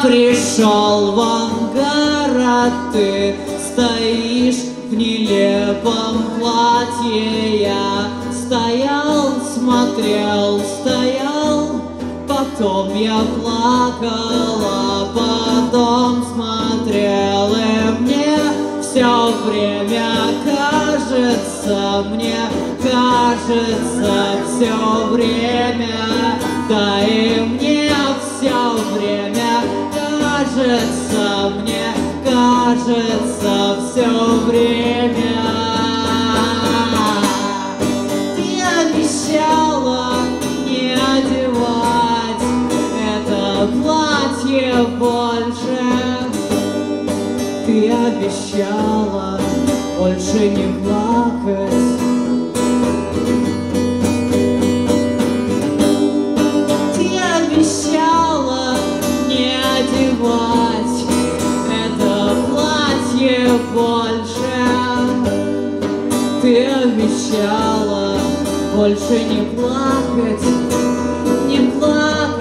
пришел в Ангара, ты стоишь в нелепом платье. Я стоял, смотрел, стоял, потом я плакала, потом смотрел, и мне все время кажется, все время, да и мне все время кажется, все время. Ты обещала не одевать это платье больше. Ты обещала больше не плакать. Ты обещала не одевать это платье больше. Ты обещала больше не плакать, не плакать.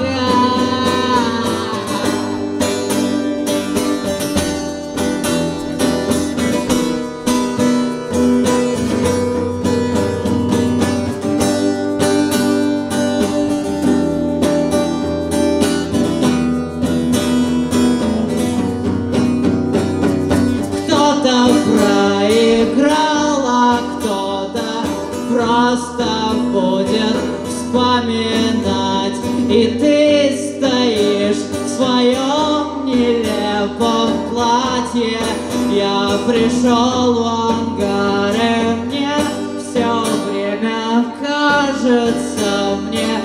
Кто-то проиграл, а кто-то просто будет вспоминать. И ты стоишь в своем нелепом платье. Я пришел в Ангар, и мне все время кажется,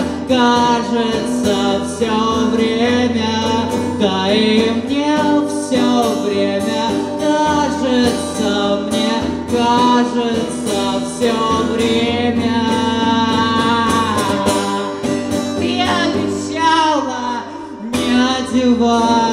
все время, да и мне все время кажется, все время. Ты обещала не одевать